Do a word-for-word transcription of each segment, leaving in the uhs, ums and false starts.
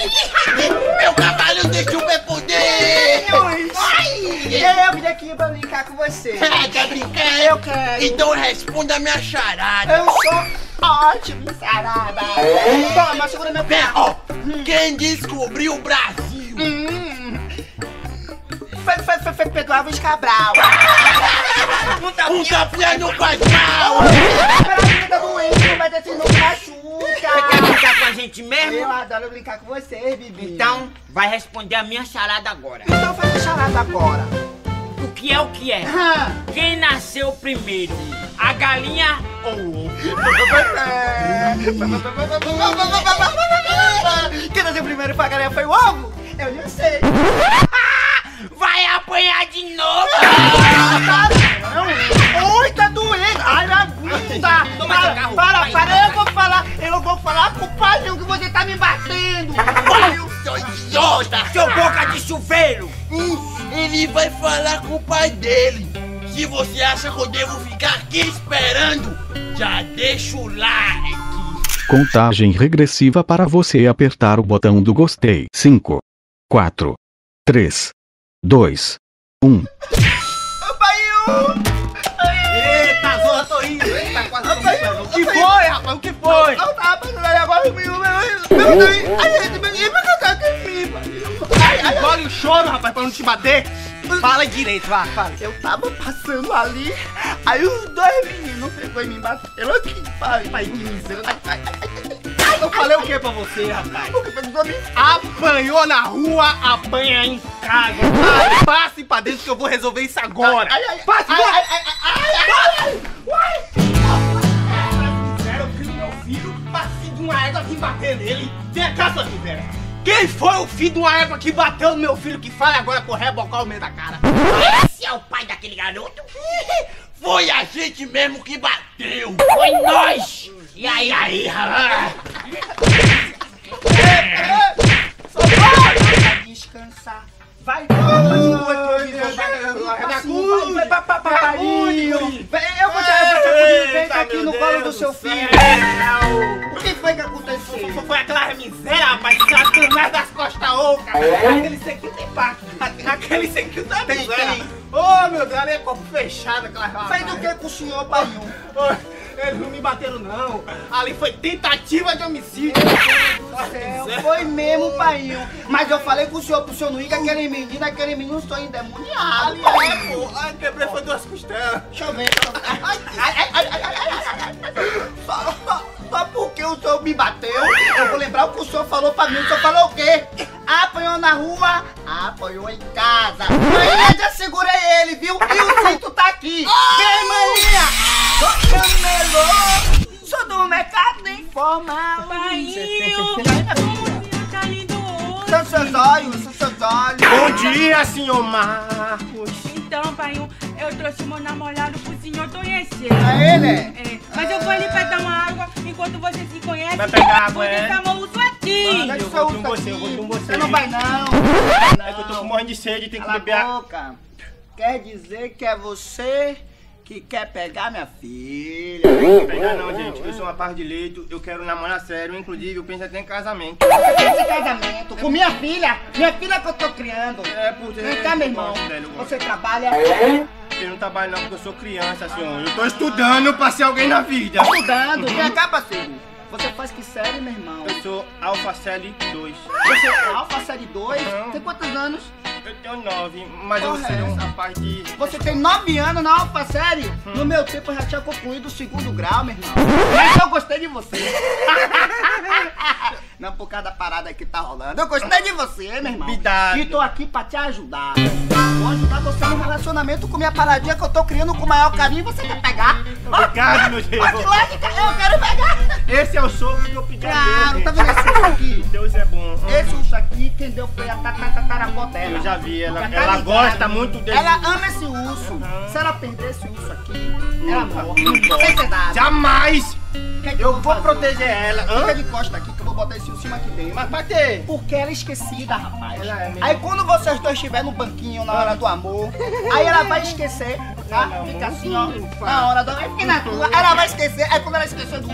Meu cavalo tem superpoder! Eu vim aqui pra brincar com você. É, quer brincar? Eu quero. Então responda a minha charada. Eu sou ótimo em sarada. Toma, segura meu pé. Ó, quem descobriu o Brasil? Hum. Foi, foi, foi, foi Pedro Álvares Cabral. Um tapinha no quadral. Peraí, tá doente, não vai descer no machuca. Você quer brincar com a gente mesmo? Eu adoro brincar com você, Bibi. Então, vai responder a minha charada agora. Então faz a charada agora. O que é o que é? Ah. Quem nasceu primeiro? A galinha ou o ovo? Quem nasceu primeiro pra galinha foi o ovo? Eu não sei. Vai apanhar de novo! Oi, tá doendo! Ai, minha bunda! Para, para, para, eu vou falar, eu vou falar com o pai que você tá me batendo! Eu sou idiota! Seu boca de chuveiro! Hum, ele vai falar com o pai dele. Se você acha que eu devo ficar aqui esperando, já deixa o like. Contagem regressiva para você apertar o botão do gostei. cinco, quatro, três, dois, um. Eita, zorra, tô indo! Eita, quase não foi! O que foi, rapaz? O que foi? Não tá passando aí agora o meu, meu, meu, meu, ai, ai, engole o choro, rapaz, pra não te bater. Fala direito, vai, fala. Eu tava passando ali, aí os dois meninos pegou e me bateram aqui, pai. Pai, que miséria. Eu falei o que pra você, rapaz? Apanhou na rua, apanha em casa. Ai, passe pra dentro que eu vou resolver isso agora. Ai, ai, passe, ai, ai, ai, ai, ai, ai. Eu crio meu filho, passei de uma égua que bateu nele. Vem cá, sua miséria. Quem foi o filho de uma égua que bateu no meu filho que fala agora com o rebocal no meio da cara? Esse é o pai daquele garoto? Foi a gente mesmo que bateu. Foi nós! E aí, aí, rapaz? Vai descansar. Vai, vai, vai, eu vou te acudir, vem aqui no colo do seu filho. O que foi que aconteceu? Foi aquela miséria, rapaz, sacanagem das costas ocas. Aquele sequinho tem parte. Aquele sequinho também tem. Ô, meu Deus, ali é corpo fechado, aquela rapaz. Fez o que com o senhor, pai? Eles não me bateram, não. Ali foi tentativa de homicídio. Meu Deus, foi mesmo, pai. Mas eu falei com o senhor, pro senhor não ir com aquele menino, aquele menino só endemoniado. Ali é, pô. Ai, quebrei foi duas costelas. Deixa eu ver. Ai, ai, ai, ai, ai, ai, ai. Só, só, só porque o senhor me bateu, eu vou lembrar o que o senhor falou pra mim. O senhor falou o quê? Apanhou na rua, apanhou em casa. Maninha, já segurei ele, viu? E o cinto tá aqui. Vem, maninha. Sou camelô, sou do mercado informal. Tá lindo hoje! São seus olhos, são seus olhos. Bom dia, senhor Marcos. Então, pai, eu trouxe meu namorado pro senhor conhecer. É ele? É, mas eu vou ali pegar uma água enquanto você se conhece. Vai pegar água, vou é? deixar meu uso aqui. Eu vou com você, eu vou com você. Você não vai não. É que eu tô morrendo de sede, tem que beber água. Boca. Quer dizer que é você que quer pegar minha filha? Não pegar não, gente. Eu sou uma par de leito, eu quero namorar sério, inclusive eu penso até em casamento. Você quer esse casamento com minha filha? Minha filha que eu tô criando. É, por ter... Vem cá, meu irmão. Você trabalha... Eu não trabalho não, porque eu sou criança, senhor. Eu tô estudando pra ser alguém na vida. Estudando? Vem cá, parceiro. Você faz que série, meu irmão? Eu sou Alpha Série dois. Você é Alpha Série dois? Uhum. Tem quantos anos? Eu tenho nove, mas Porra, eu sou é um essa? rapaz de... Você tem nove anos na Alpha Série? Hum. No meu tempo eu já tinha concluído o segundo grau, meu irmão. Mas eu gostei de você. Não por causa da parada que tá rolando. Eu gostei de você, meu irmão. Cuidado. E tô aqui pra te ajudar. Vou ajudar você no relacionamento com minha paradinha que eu tô criando com o maior carinho. Você quer pegar? Obrigado, meu Deus. Pode lá, eu quero pegar. Esse é o sogro que eu pedi a Claro, Deus, tá gente. vendo esse urso aqui? Deus é bom. Esse urso aqui, quem deu foi a tataravó dela. Eu já vi, ela, Já tá ela ligado? gosta muito desse... Ela ama esse urso. Se ela perder esse urso aqui, ela morre. Nunca. Sem verdade. Jamais! Quer que Eu vou fazer? proteger ela. Fica Hã? de costa aqui que eu vou botar esse ursinho aqui dentro. Mas pra quê? Porque ela é esquecida, rapaz. Ela é mesmo. Aí quando vocês dois estiverem no banquinho na hora do amor, aí ela vai esquecer, tá? Fica assim, ó. Na hora do amor. Fica na tua. Ela vai esquecer. Aí quando ela esquecer do urso,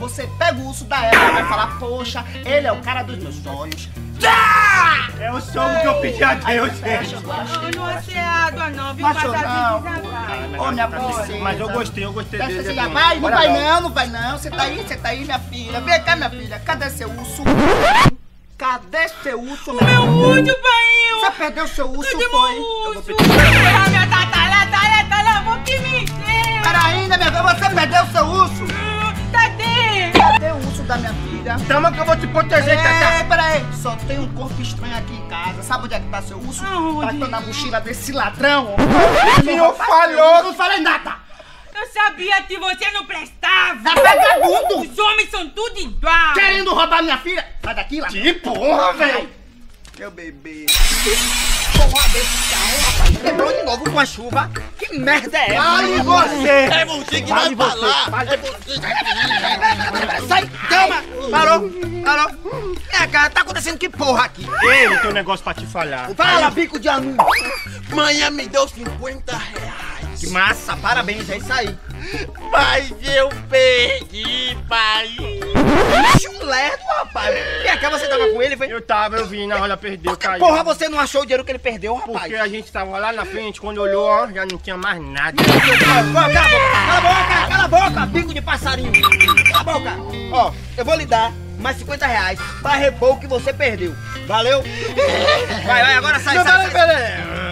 você pega o urso da ela e vai falar, poxa, ele é o cara dos meus sonhos. É o som que eu pedi a Deus, gente. Eu não achei água não, viu? Macho, Mas não. a gente vai. Ô, minha princesa. Mas eu gostei, eu gostei Deixa dele. você assim. vai, não Bora vai logo. não, não vai não. Você tá aí, você tá aí, minha filha. Vem cá, minha filha. Cadê seu urso? Cadê seu urso, meu Meu amor? urso, pai! Você perdeu seu urso, Cadê foi? meu urso? Ah, minha tatalha, tatalha, vou que me der. Pera ainda, minha filha. Você perdeu seu urso? Cadê? Cadê o urso da minha filha? Tama que eu vou te proteger, Tata. É, pera aí. Só tem um corpo estranho aqui em casa. Sabe onde é que tá seu urso? Aonde? Tá na mochila desse ladrão. O senhor falhou. Não falei nada. Eu sabia que você não prestava. É vagabundo. Os homens são tudo igual. Querendo roubar minha filha? Sai daqui, lá. Que porra, velho. Meu bebê. Porra desse carro, rapaz. Quebrou de novo com a chuva. Que merda é essa? Fale você. É você que vai Fale você, falar. fale. É você que Sai, calma. Parou, parou. É, cara, tá acontecendo que porra aqui? Ei, não tem um negócio pra te falhar. Fala, bico de anúncio. Manhã me deu cinquenta reais. Que massa, parabéns, é isso aí. Mas eu perdi, pai. Chuleto, rapaz. E cá, você tava com ele, foi? Eu tava, eu vi, na hora perdeu, caiu. Porra, você não achou o dinheiro que ele perdeu, rapaz? Porque a gente tava lá na frente, quando olhou, ó, já não tinha mais nada. Cala a boca, cala a boca, cala a boca, bico de passarinho. Cala a boca. Ó, eu vou lhe dar mais cinquenta reais pra repor o que você perdeu. Valeu? Vai, vai, agora sai, Não, sai, peraí, sai. peraí.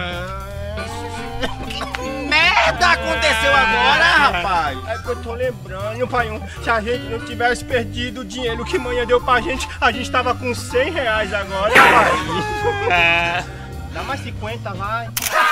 Merda aconteceu agora, rapaz. É que eu tô lembrando, pai, se a gente não tivesse perdido o dinheiro que manhã deu pra gente, a gente tava com cem reais agora, pai. É. Dá mais cinquenta, vai.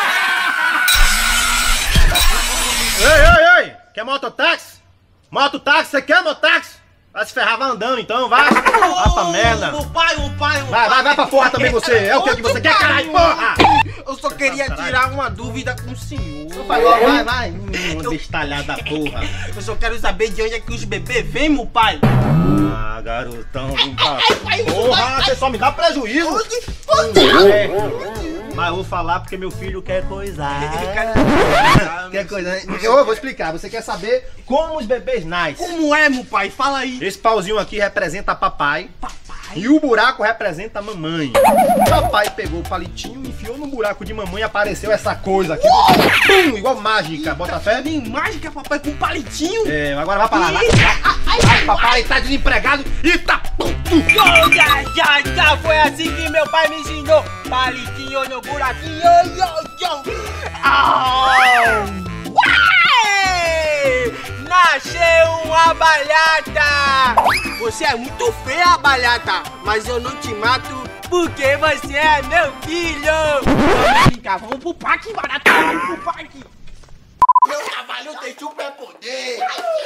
Ei, ei, ei! Quer mototáxi? Mototáxi, você quer mototáxi? Vai se ferrar, vai andando então, vai! Vai pra merda! O pai, o pai, o Vai, vai, vai pra porra também você! É o que que você quer, caralho, porra! Eu só queria tirar uma dúvida com o senhor. Vai, vai, vai. Uma bestalhada da porra! Eu só quero saber de onde é que os bebês vêm, meu pai. Ah, garotão, vem pra porra! Você só me dá prejuízo! É. Mas eu vou falar porque meu filho quer coisar. Quer coisa? Eu vou explicar. Você quer saber como os bebês nascem? Como é, meu pai? Fala aí. Esse pauzinho aqui representa papai. E o buraco representa a mamãe. Papai pegou o palitinho, enfiou no buraco de mamãe e apareceu essa coisa aqui. Pum, igual mágica. Bota fé? Bem mágica, papai, com palitinho. É, agora vai pra lá. Vai, vai, vai, papai tá desempregado e tá... Yo, já, já, já, foi assim que meu pai me ensinou. Palitinho no buraquinho, yo, yo. Oh. Ué! Nasceu uma balhata. Você é muito feia, balhata, mas eu não te mato porque você é meu filho. Vamos brincar, vamos pro parque, barata, vamos pro parque. Meu cavalo tem super poder.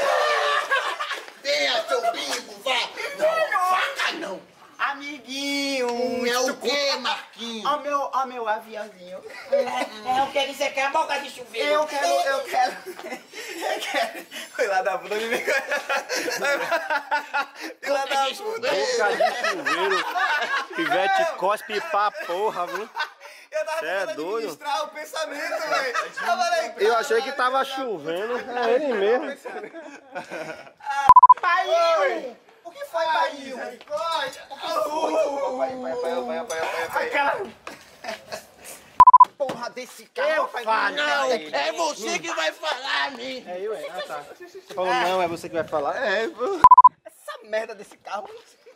Venha, seu bingo, vá. Não, faca não. Amiguinho. É o quê, Marquinhos? Ó meu, ó meu aviãozinho. É o que você quer, boca de chuveiro? Eu quero, eu quero. Eu quero. Foi lá da puta, me vem. Foi lá da puta. Boca de chuveiro. Pivete cospe pra porra, viu? Eu tava Cê é tentando doido? administrar o pensamento, velho. Eu falei, Eu achei que tava chovendo. É ele mesmo. Pai! O que foi, pai? O que foi? Aquela... Porra desse carro, pai. Não, é você que vai falar, amigo. É eu, é? Ah, tá. Você falou não, é você que vai falar? É, Essa merda desse carro.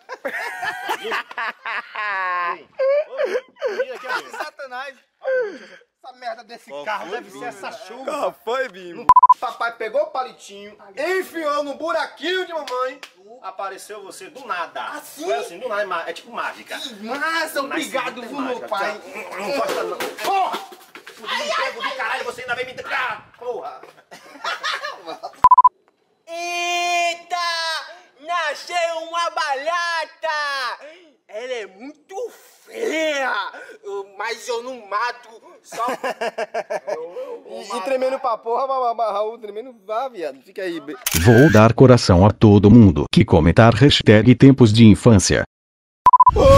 Satanás. Essa merda desse carro deve ser essa chuva. foi, Bimbo? Papai pegou o palitinho, enfiou no buraquinho de mamãe. Apareceu você do nada. Assim? Foi assim, do nada. é má- É tipo mágica. Massa, obrigado, viu, meu pai. Não gosta não. Porra! Ai, emprego do caralho, você ainda vem me entregar. Porra! Eita! Nasceu uma balhata! Ela é muito feia, eu- mas eu não mato, só... E, e tremendo pra porra, Raul, tremendo, vá, viado. Fica aí. Vou dar coração a todo mundo que comentar hashtag tempos de infância. Ô,